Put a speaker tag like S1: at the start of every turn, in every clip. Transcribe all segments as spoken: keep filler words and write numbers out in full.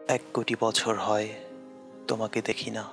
S1: এক কোটি বছর হয় তোমাকে দেখি না।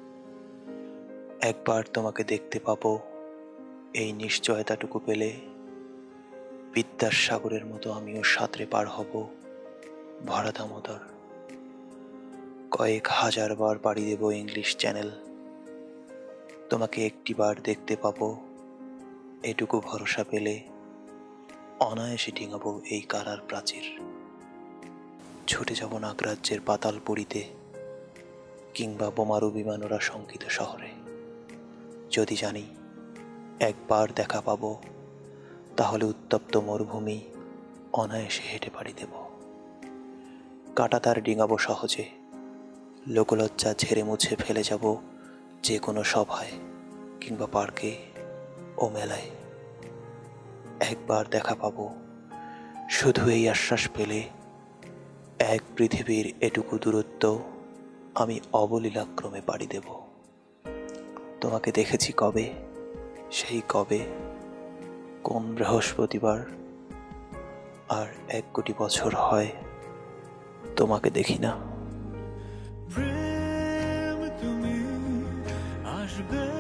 S1: একবার তোমাকে দেখতে পাবো, এই নিশ্চয়তাটুকু পেলে বিদ্যার সাগরের মতো আমিও সাঁতরে পার হব ভরা দামোদর। কয়েক হাজার বার পাড়ি দেব ইংলিশ চ্যানেল, তোমাকে একটিবার দেখতে পাবো, এটুকু ভরসা পেলে অনায়াসে ডিঙাবো এই কারার প্রাচীর। ছুটে যাব নাগরাজ্যের পাতাল পুরীতে, কিংবা বোমারু বিমানোরা শঙ্কিত শহরে। যদি জানি একবার দেখা পাবো, তাহলে উত্তপ্ত মরুভূমি অনায়াসে হেঁটে পাড়ি দেব। কাঁটাতার ডিঙাবো সহজে, লোকলজ্জা ঝেড়ে মুছে ফেলে যাব যে কোনো সভায় কিংবা পার্কে ও মেলায়। একবার দেখা পাবো, শুধু এই আশ্বাস পেলে এক পৃথিবীর এটুকু দূরত্ব আমি অবলীলাক্রমে পাড়ি দেব। তোমাকে দেখেছি কবে, সেই কবে, কোন বৃহস্পতিবার, আর এক কোটি বছর হয় তোমাকে দেখি না।
S2: প্রেম তুমি আসবে